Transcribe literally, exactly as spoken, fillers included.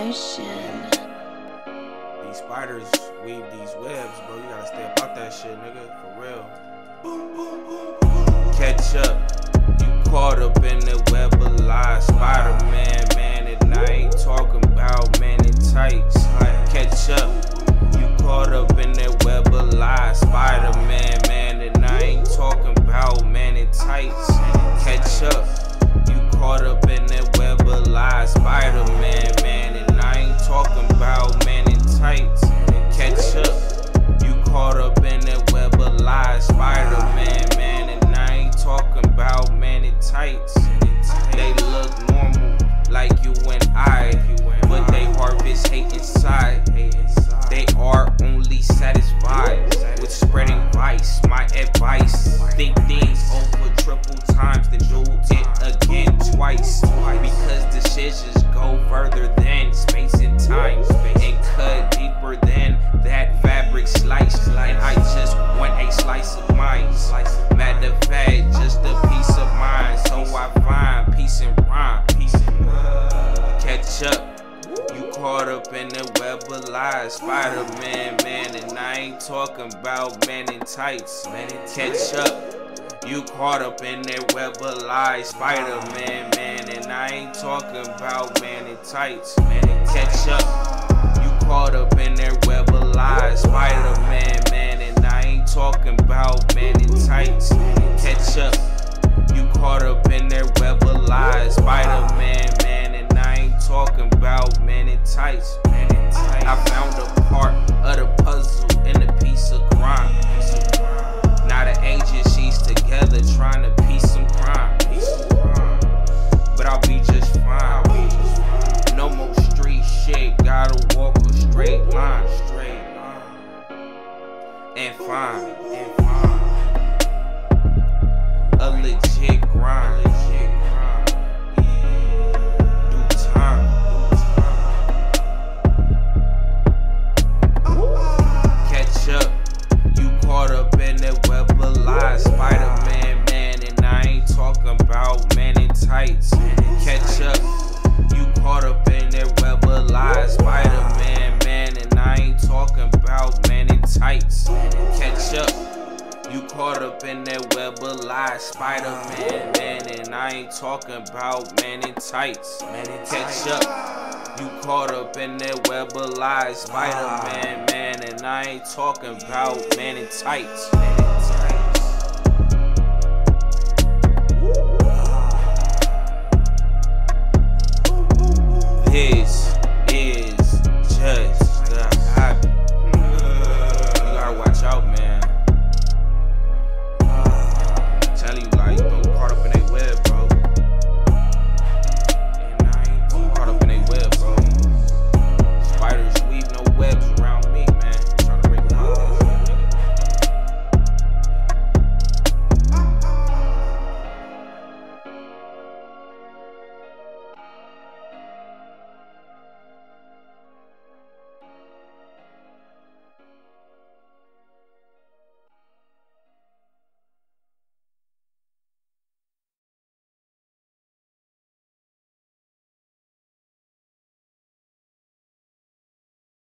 motion. These spiders weave these webs, bro. You gotta stay about that shit, nigga. For real. Catch up. You caught up in the web of lies. Spider-Man, man, and I ain't talking about man in tights. Catch up. You caught up in that web of lies. Spider-Man, man, and I ain't talking about man in tights. Catch up. You caught up in that web of lies. Spider-Man, man, and I ain't talking about man in tights. Catch up. You caught up in that web of lies. Spider-Man, man, and I ain't talking about man in tights. They look normal, like you and I, but they harvest hate inside. They are only satisfied with spreading vice. My advice: think things over triple times, then do it again twice. Because decisions go further than space and time, and cut deeper than that fabric slice. And I just want a slice of mine. Matter of fact, just a piece of mind. So I find peace and rhyme. Catch up. You caught up in the web of lies. Spider-Man, man, and I ain't talking about man in tights. Catch up. You caught up in that web of lies. Spider-Man, man, and I ain't talking about man in tights. Catch up. You caught up in that web of lies. Spider-Man, man, and I ain't talking about man in tights. Catch up. You caught up in that web of lies. Spider-Man, man, and I ain't talking about man in tights. I found a part of the puzzle in a piece of crime. Now the agencies together trying to piece some crime. But I'll be just fine. No more street shit, gotta walk a straight line. And fine. A legit grind. Do time. Catch up. You caught up in that web of lies. Spider-Man, man, and I ain't talking about man in tights. Catch up. You caught up in that web of lies. Spider-Man, man, and I ain't talking about man in tights. Catch up. You caught up in that web of lies. Spider-Man, man, and I ain't talking about man in tights. Catch up. You caught up in that web of lies. Spider-Man, man, and I ain't talking about man in tights.